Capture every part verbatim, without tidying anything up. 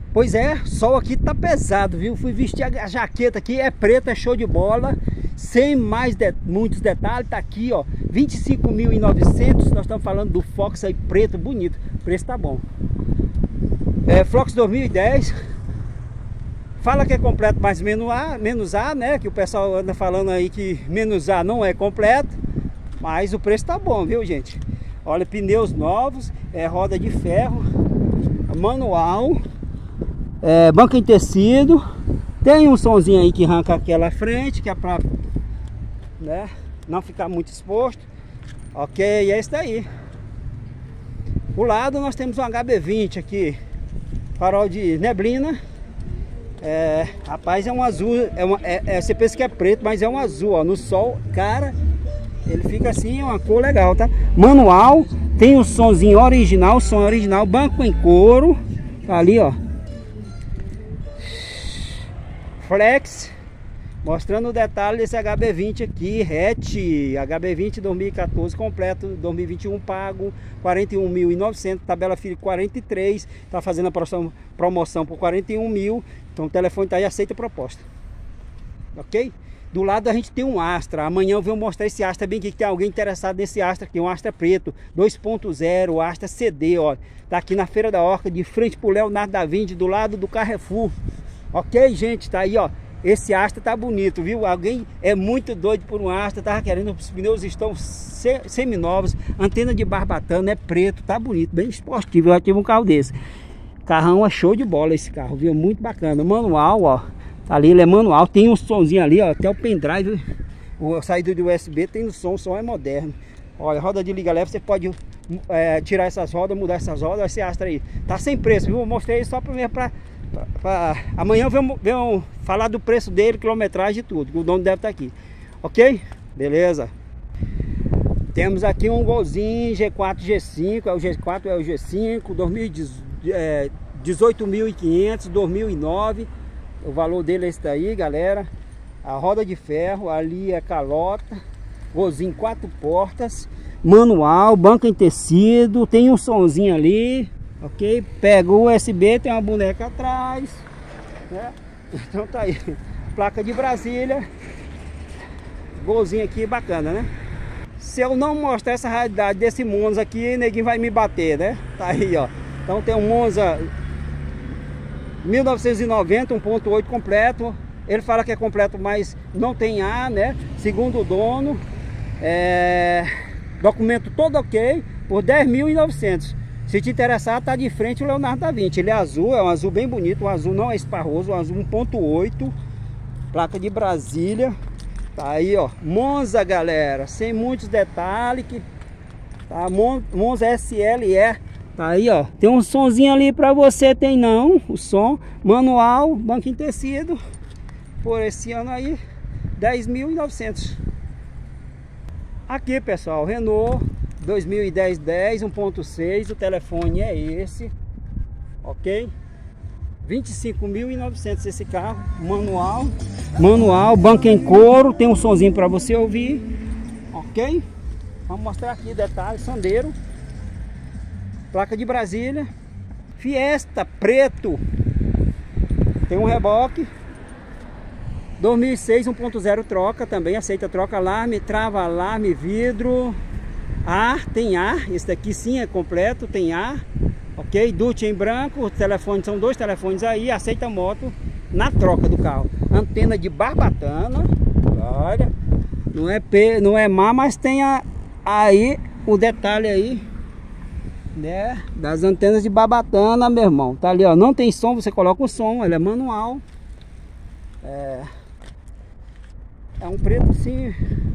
Pois é, sol aqui tá pesado, viu? Fui vestir a jaqueta aqui, é preta, é show de bola. Sem mais de, muitos detalhes, tá aqui, ó, vinte e cinco mil e novecentos. Nós estamos falando do Fox aí, preto, bonito. O preço tá bom. É, Fox dois mil e dez. Fala que é completo, mas menos A, menos A, né? Que o pessoal anda falando aí que menos A não é completo. Mas o preço tá bom, viu, gente? Olha, pneus novos, é roda de ferro, manual, é, banco em tecido. Tem um sonzinho aí que arranca aquela frente, que é pra, né, não ficar muito exposto. Ok, é isso daí. O lado nós temos um H B vinte aqui, farol de neblina. É, rapaz, é um azul, é uma, é, é, você pensa que é preto, mas é um azul, ó, no sol, cara, ele fica assim, uma cor legal, tá? Manual, tem o sonzinho original, som original, banco em couro, tá ali, ó. Flex, mostrando o detalhe desse H B vinte aqui, hatch, H B vinte dois mil e quatorze completo, dois mil e vinte e um pago, quarenta e um mil e novecentos, tabela FIRI quarenta e três, tá fazendo a promoção, promoção por quarenta e um mil, então o telefone tá aí, aceita a proposta, ok? Do lado a gente tem um Astra, amanhã eu vou mostrar esse Astra bem aqui, que tem alguém interessado nesse Astra aqui, um Astra preto, dois ponto zero, Astra C D, ó, tá aqui na Feira da Orca, de frente pro Leonardo da Vinci, do lado do Carrefour. Ok, gente, tá aí, ó. Esse Astra tá bonito, viu? Alguém é muito doido por um Astra, tava querendo, os pneus estão se, seminovos, antena de barbatana, é preto, tá bonito, bem esportivo. Eu já tive um carro desse. Carrão é show de bola esse carro, viu? Muito bacana. Manual, ó. Tá ali, ele é manual, tem um somzinho ali, ó, até o pendrive, o saída do U S B tem no som, o som é moderno. Olha, roda de liga leve, você pode é, tirar essas rodas, mudar essas rodas, esse Astra aí. Tá sem preço, viu? Eu mostrei só pra ver pra. Pra, pra, amanhã venham falar do preço dele, quilometragem e tudo, que o dono deve estar aqui, ok? Beleza. Temos aqui um Golzinho G quatro G cinco, é o G quatro, é o G cinco, dois mil e dezoito mil e quinhentos, dois mil e nove. O valor dele é esse daí, galera. A roda de ferro, ali é calota. Golzinho quatro portas, manual, banco em tecido, tem um sonzinho ali. Ok, pega o U S B, tem uma boneca atrás, né? Então tá aí, placa de Brasília, Golzinho aqui, bacana, né? Se eu não mostrar essa realidade desse Monza aqui, ninguém vai me bater, né? Tá aí, ó. Então tem um Monza mil novecentos e noventa, um ponto oito completo. Ele fala que é completo, mas não tem A, né? Segundo o dono, é... documento todo ok, por dez mil e novecentos. Se te interessar, tá de frente o Leonardo da Vinci. Ele é azul, é um azul bem bonito. O azul não é esparroso, um azul um ponto oito. Placa de Brasília. Tá aí, ó. Monza, galera. Sem muitos detalhes. Que... Tá, Monza S L E. Tá aí, ó. Tem um sonzinho ali pra você, tem não. O som. Manual, banco em tecido. Por esse ano aí, dez mil e novecentos. Aqui, pessoal, Renault. dois mil e dez dez, um ponto seis, o telefone é esse, ok? vinte e cinco mil e novecentos esse carro, manual, manual, banco em couro, tem um sonzinho para você ouvir, ok? Vamos mostrar aqui detalhes, Sandero, placa de Brasília, Fiesta preto, tem um reboque, dois mil e seis, um ponto zero troca, também aceita troca, alarme, trava, alarme, vidro. A, tem A, esse daqui sim é completo, tem A, ok? Dutch em branco, os telefones são dois telefones aí, aceita moto na troca do carro. Antena de barbatana, olha, não é, P, não é má, mas tem a, aí o detalhe aí, né, das antenas de barbatana, meu irmão. Tá ali, ó, não tem som, você coloca o som, ele é manual, é, é um preto assim.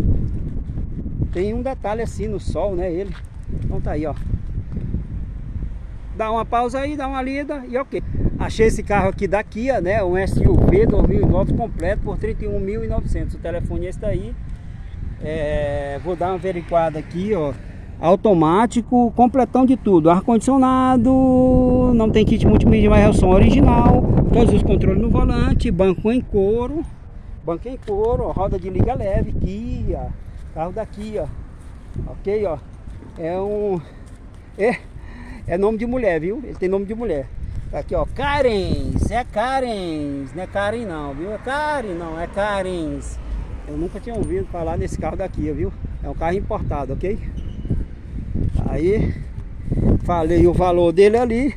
Tem um detalhe assim no sol, né, ele. Então tá aí, ó. Dá uma pausa aí, dá uma lida e ok. Achei esse carro aqui da Kia, né, um S U V dois mil e nove completo por trinta e um mil e novecentos. O telefone é esse daí. É, vou dar uma averiguada aqui, ó. Automático, completão de tudo. Ar-condicionado, não tem kit multimídia, mas é o som original. Todos os controles no volante, banco em couro. Banco em couro, ó, roda de liga leve, Kia. Carro daqui, ó. Ok, ó. É um... É, é nome de mulher, viu? Ele tem nome de mulher. Aqui, ó, Carens, é Carens, não é Karen não, viu? É Karen não, é Carens. Eu nunca tinha ouvido falar nesse carro daqui, viu? É um carro importado, ok? Aí, falei o valor dele ali.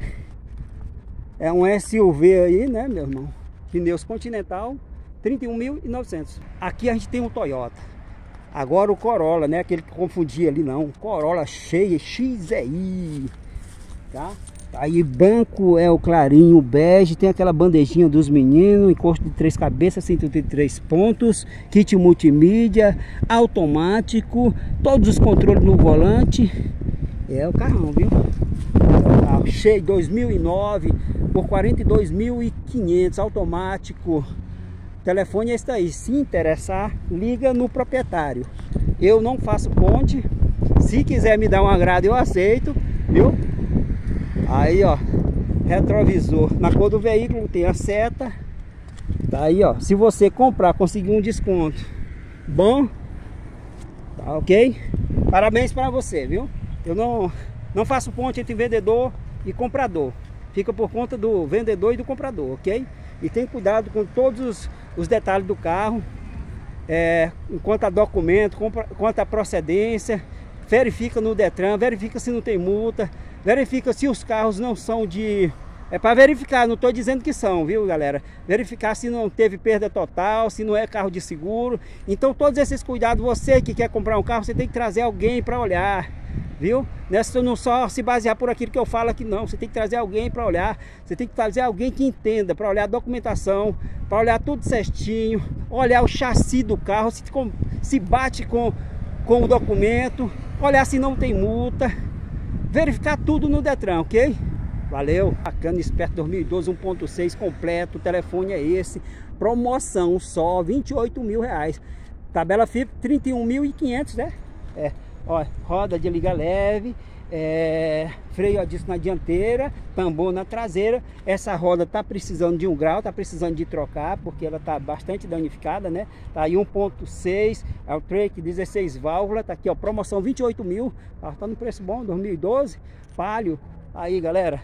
É um S U V aí, né, meu irmão? Pneus Continental, trinta e um mil e novecentos. Aqui a gente tem um Toyota. Agora o Corolla, né? Aquele que confundia ali, não. Corolla cheia, X E I, tá? Aí banco é o clarinho bege, tem aquela bandejinha dos meninos, encosto de três cabeças, cento e três pontos, kit multimídia, automático, todos os controles no volante. É o carrão, viu? É o carro cheio, dois mil e nove por quarenta e dois mil e quinhentos, automático. O telefone é esse aí, se interessar, liga no proprietário. Eu não faço ponte, se quiser me dar um agrado eu aceito, viu? Aí, ó, retrovisor na cor do veículo, tem a seta. Tá aí, ó, se você comprar, conseguir um desconto bom, tá ok? Parabéns para você, viu? Eu não, não faço ponte entre vendedor e comprador. Fica por conta do vendedor e do comprador, ok? E tem cuidado com todos os, os detalhes do carro, é, quanto a documento, quanto a procedência. Verifica no Detran, verifica se não tem multa, verifica se os carros não são de... É para verificar, não estou dizendo que são, viu, galera? Verificar se não teve perda total, se não é carro de seguro. Então todos esses cuidados, você que quer comprar um carro, você tem que trazer alguém para olhar, viu? Nessa não só se basear por aquilo que eu falo aqui, não. Você tem que trazer alguém para olhar, você tem que trazer alguém que entenda, para olhar a documentação, para olhar tudo certinho, olhar o chassi do carro, se, se bate com, com o documento, olhar se não tem multa, verificar tudo no Detran, ok? Valeu! Bacana, Esperto dois mil e doze um ponto seis completo, o telefone é esse, promoção só vinte e oito mil reais, tabela F I P trinta e um mil e quinhentos, né? É, ó, roda de liga leve, é, freio a disco na dianteira, tambor na traseira. Essa roda tá precisando de um grau, tá precisando de trocar, porque ela tá bastante danificada, né? Tá aí um ponto seis, é o Trek dezesseis válvulas, tá aqui, ó, promoção vinte e oito mil, tá, tá no preço bom, dois mil e doze, Palio, aí galera,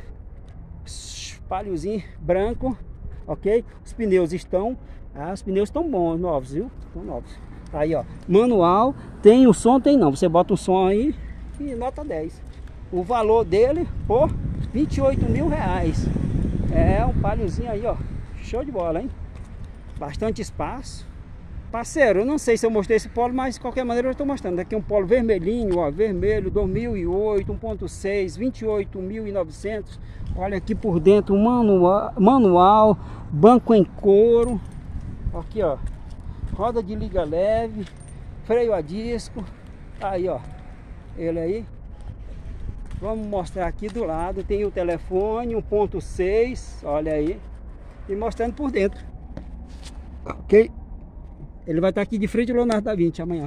Paliozinho branco, ok? Os pneus estão, ah, os pneus estão bons, novos, viu? Estão novos. Aí, ó, manual, tem o som, tem não, você bota o som aí e nota dez. O valor dele por vinte e oito mil reais. É um Paliozinho aí, ó, show de bola, hein? Bastante espaço. Parceiro, eu não sei se eu mostrei esse Polo, mas de qualquer maneira eu estou mostrando. Aqui um Polo vermelhinho, ó, vermelho, dois mil e oito, um ponto seis, vinte e oito mil e novecentos. Olha aqui por dentro, manual, manual, banco em couro. Aqui, ó, roda de liga leve, freio a disco. Aí, ó, ele aí. Vamos mostrar aqui do lado, tem o telefone, um ponto seis, olha aí. E mostrando por dentro. Ok? Ele vai estar aqui de frente ao Leonardo da Vinci amanhã.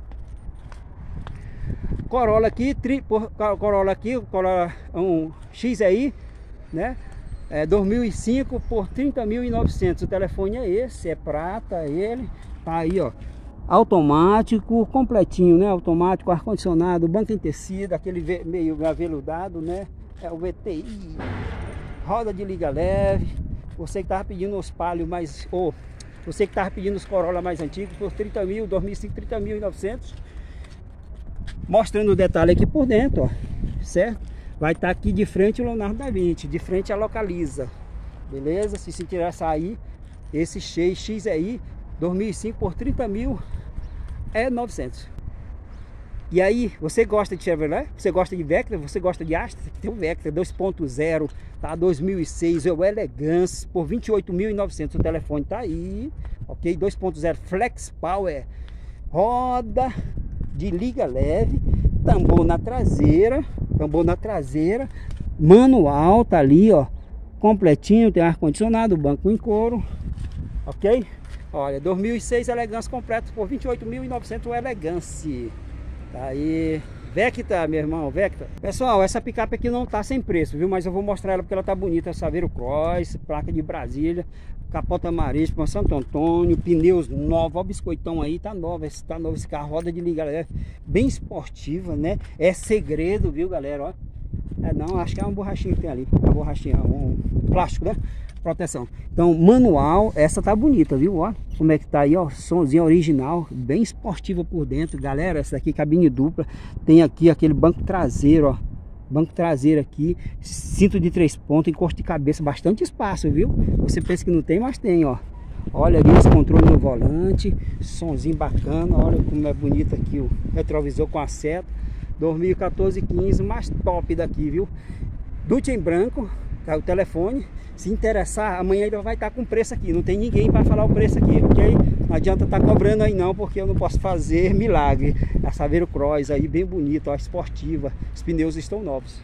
Corolla aqui, tri, por, Corolla aqui, Corolla um X E I, né? É dois mil e cinco por trinta mil e novecentos. O telefone é esse, é prata, ele. Tá aí, ó. Automático, completinho, né? Automático, ar-condicionado, banco em tecido, aquele meio aveludado, né? É o V T I. Roda de liga leve. Você que tava pedindo os Palio mais... Oh, você que estava pedindo os Corolla mais antigos por trinta mil, dois mil e cinco, trinta mil e novecentos. Mostrando o detalhe aqui por dentro, ó, certo? Vai estar aqui de frente o Leonardo da Vinci, de frente a Localiza, beleza? Se se interessar aí, esse X E I dois mil e cinco por trinta mil é novecentos. E aí, você gosta de Chevrolet? Você gosta de Vectra? Você gosta de Astra? Tem o Vectra dois ponto zero, tá? dois mil e seis, é o Elegance por vinte e oito mil e novecentos. O telefone tá aí, ok? dois ponto zero Flex Power, roda de liga leve, tambor na traseira, tambor na traseira, manual, tá ali, ó, completinho, tem ar condicionado, banco em couro, ok? Olha, dois mil e seis Elegance completo por vinte e oito mil e novecentos o Elegance. Tá aí, Vectra, meu irmão, Vectra. Pessoal, essa picape aqui não tá sem preço, viu? Mas eu vou mostrar ela porque ela tá bonita. Saveiro Cross, placa de Brasília, capota marítima, Santo Antônio, pneus novos, ó, o biscoitão aí, tá nova, esse, tá novo esse carro, roda de liga leve, bem esportiva, né? É segredo, viu, galera, ó. É não, acho que é uma borrachinha que tem ali, uma borrachinha, um, plástico, né? Proteção. Então, manual, essa tá bonita, viu? Ó, como é que tá aí, ó, somzinho original, bem esportiva por dentro, galera. Essa daqui, cabine dupla, tem aqui aquele banco traseiro, ó, banco traseiro aqui, cinto de três pontos, encosto de cabeça, bastante espaço, viu? Você pensa que não tem, mas tem, ó. Olha ali os controles no volante, somzinho bacana, olha como é bonito aqui o retrovisor com a seta. dois mil e quatorze quinze, mais top daqui, viu? Dutch em branco, tá o telefone. Se interessar, amanhã ele vai estar com preço aqui. Não tem ninguém para falar o preço aqui, ok? Não adianta estar tá cobrando aí não, porque eu não posso fazer milagre. A Saveiro Cross aí, bem bonito, ó, esportiva. Os pneus estão novos.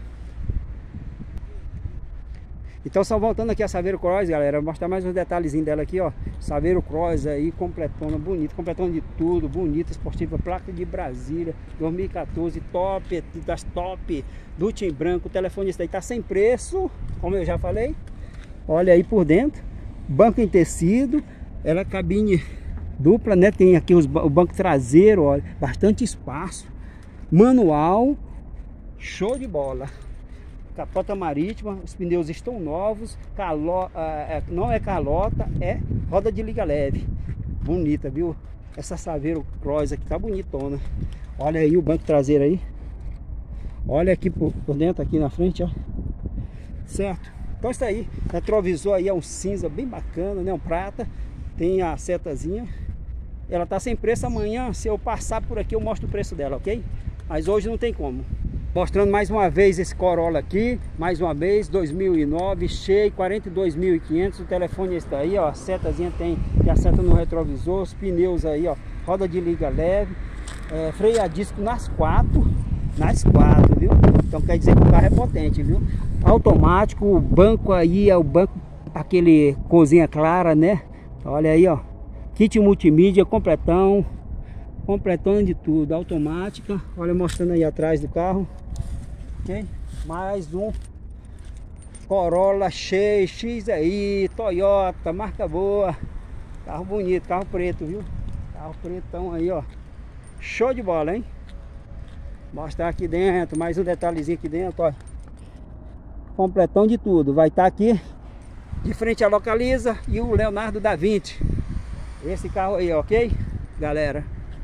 Então, só voltando aqui a Saveiro Cross, galera, vou mostrar mais uns detalhezinhos dela aqui, ó. Saveiro Cross aí, completona, bonito, completona de tudo, bonita, esportiva, placa de Brasília, dois mil e quatorze, top, das top, Dutch em branco, o telefone esse daí tá sem preço, como eu já falei. Olha aí por dentro, banco em tecido, ela é cabine dupla, né? Tem aqui os, o banco traseiro, olha, bastante espaço, manual, show de bola. Capota marítima, os pneus estão novos, calo, é, não é calota, é roda de liga leve. Bonita, viu? Essa Saveiro Cross aqui tá bonitona. Olha aí o banco traseiro aí. Olha aqui por, por dentro, aqui na frente, ó. Certo? Então isso aí, retrovisor aí é um cinza bem bacana, né? Um prata. Tem a setazinha. Ela tá sem preço. Amanhã, se eu passar por aqui, eu mostro o preço dela, ok? Mas hoje não tem como. Mostrando mais uma vez esse Corolla aqui, mais uma vez, dois mil e nove, cheio, quarenta e dois mil e quinhentos, o telefone está aí, ó, a setazinha tem, tem a seta no retrovisor, os pneus aí, ó, roda de liga leve, é, freio a disco nas quatro, nas quatro, viu? Então quer dizer que o carro é potente, viu? Automático, o banco aí é o banco, aquele cozinha clara, né? Olha aí, ó, kit multimídia completão, completando de tudo, automática. Olha, mostrando aí atrás do carro, ok? Mais um Corolla cheio, X aí, Toyota, marca boa, carro bonito, carro preto, viu? Carro pretão aí, ó, show de bola, hein? Mostrar aqui dentro, mais um detalhezinho aqui dentro, ó, completão de tudo. Vai estar aqui de frente à Localiza e o Leonardo da Vinci, esse carro aí, ok, galera?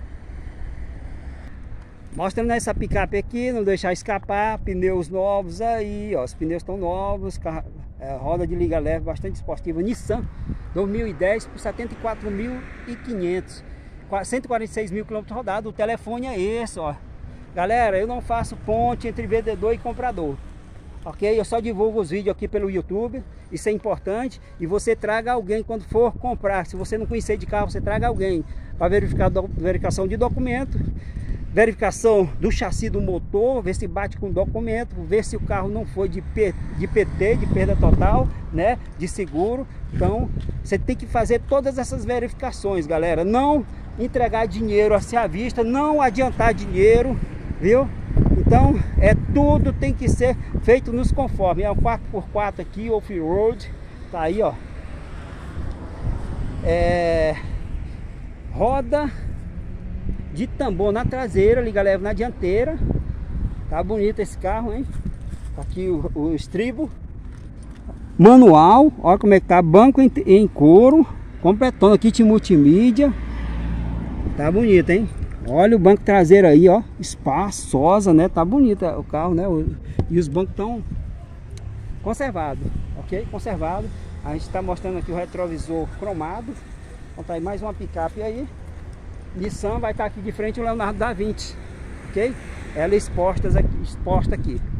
Mostrando essa picape aqui, não deixar escapar, pneus novos aí, ó, os pneus estão novos, carro, é, roda de liga leve, bastante esportiva, Nissan dois mil e dez por setenta e quatro mil e quinhentos, cento e quarenta e seis mil quilômetros rodados, o telefone é esse, ó. Galera, eu não faço ponte entre vendedor e comprador, ok? Eu só divulgo os vídeos aqui pelo YouTube, isso é importante, e você traga alguém quando for comprar, se você não conhecer de carro, você traga alguém para verificar do, verificação de documento, verificação do chassi do motor, ver se bate com o documento, ver se o carro não foi de, P, de P T, de perda total, né, de seguro. Então, você tem que fazer todas essas verificações, galera. Não entregar dinheiro assim à vista, não adiantar dinheiro, viu? Então, é tudo tem que ser feito nos conformes. É um quatro por quatro aqui, off-road, tá aí, ó. É... roda de tambor na traseira, liga leve na dianteira. Tá bonito esse carro, hein? Aqui o, o estribo. Manual, olha como é que tá. Banco em, em couro, completando, kit multimídia. Tá bonito, hein? Olha o banco traseiro aí, ó. Espaçosa, né? Tá bonita o carro, né? E os bancos estão conservados, ok? Conservado. A gente tá mostrando aqui o retrovisor cromado. Então tá aí mais uma picape aí. Nissan vai estar aqui de frente o Leonardo da Vinci, ok? Ela exposta aqui, exposta aqui.